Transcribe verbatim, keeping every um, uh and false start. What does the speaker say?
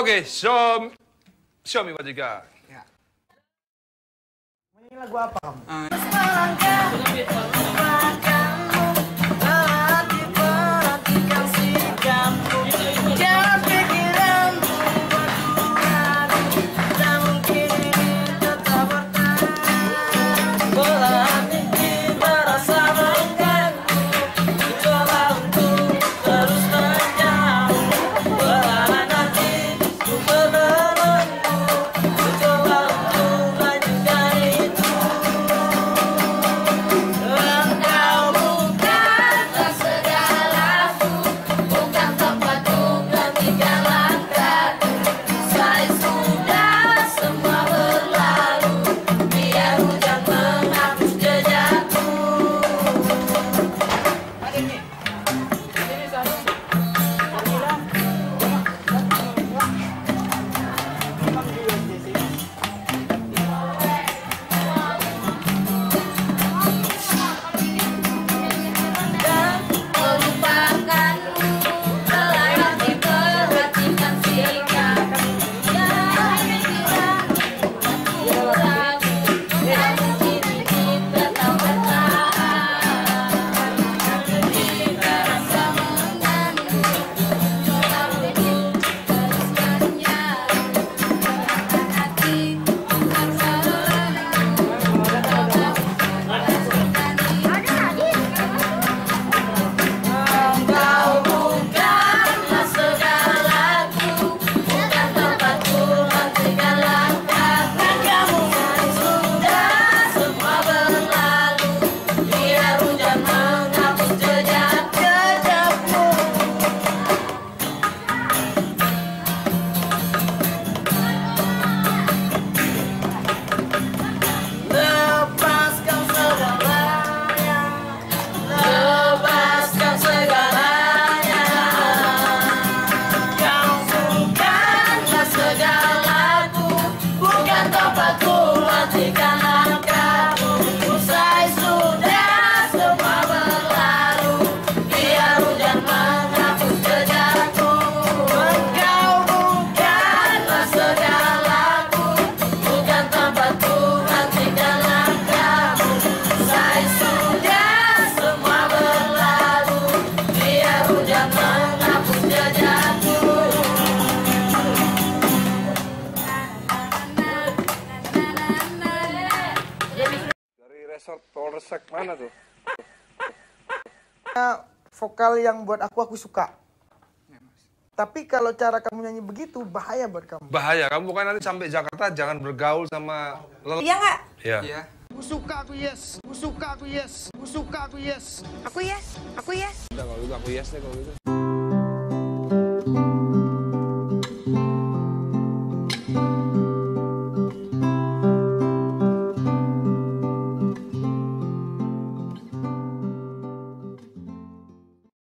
Oke, show, show me what you got. Ya. Ini lagu apa kamu? Uh. Resort Polsek mana tuh? Vokal yang buat aku aku suka. Tapi kalau cara kamu nyanyi begitu bahaya buat kamu. Bahaya, kamu bukan nanti sampai Jakarta jangan bergaul sama lelaki. Iya nggak? Iya. Iya. Aku suka aku yes, aku suka aku yes, aku suka aku yes. Aku yes, aku yes. Udah kalau gitu aku yes deh kalau gitu.